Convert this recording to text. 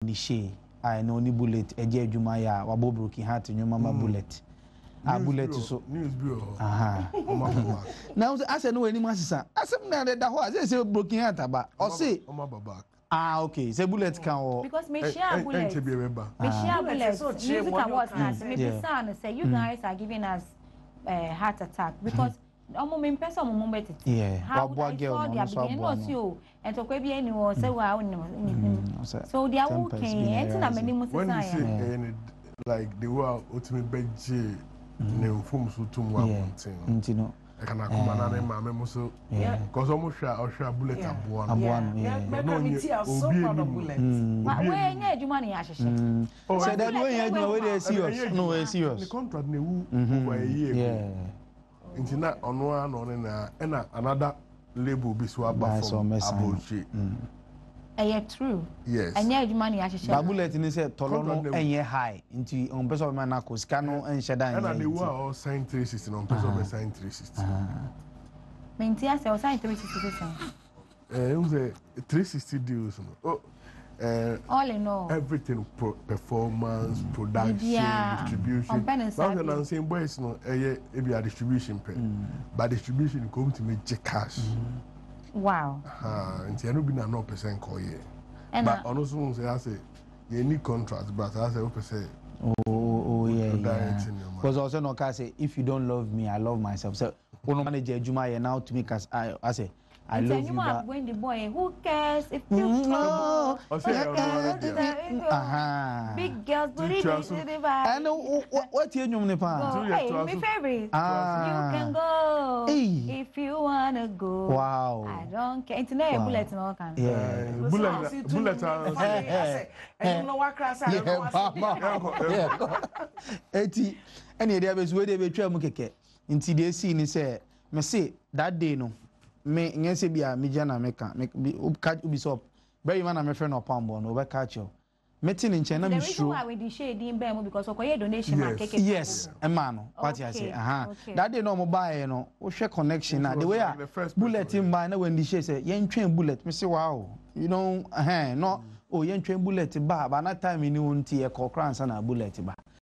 Wendy Shay I know ni Bullet eje adwuma ya wabo broken heart nyo mama Bullet Bullet so news bureau now I say no any masisa asem na da ho say broken heart aba o say baba okay say Bullet can o because me share Bullet music awards me be say you guys are giving us heart attack because omo me person omo betete how boy girl no so no and to kwa bia ni wo say wa so they are okay and na many must say like the world ultimate beje ne mfum so tum wa mountain ntino e kana kuma na ne ma me so cause omo hwa Bullet aboa no me tia so proud of Bullet we nya adwuma ne ahehye so that we nya adwuma we dey serious no we serious the contract ne wu over a year intina ono ano na another label bi so aba from abochi true yes anya adwuma ne ahehye Bullet ni say tolo no enye high nti on person man na ko sika no enhye dan na they were sign 360 on person sign 360 menti ase o sign 360 it was a 360 deals no all in all everything performance production distribution that's what I'm saying boys no e be a distribution pay but distribution come to make cash wow nti eno bi na 0% call here but also say I say you need contract but I say open say because also no can say if you don't love me I love myself so one manager adwuma here now to make us I say I love you but when the boy who cares if you know big girls booty and what you nyum ne pa my favorite you can go if you wanna go wow I don't care internet Bullet no can Bullet and you know what class I eti ene dey abesu we dey betwa mu keke nti dey see ni say me say that day no me nyense bia me jana meka me ubi so very man na me friend opambo no be catch you meeting in China me sure why Wendy Shay din be mo because okoye donation na keke yes e man no what you say that day no mo buy no wo hwe connection na the way a Bullet in buy na Wendy Shay say yen twen Bullet me say wow you know no yen twen Bullet ba na time ni won tie kokran sa na Bullet ba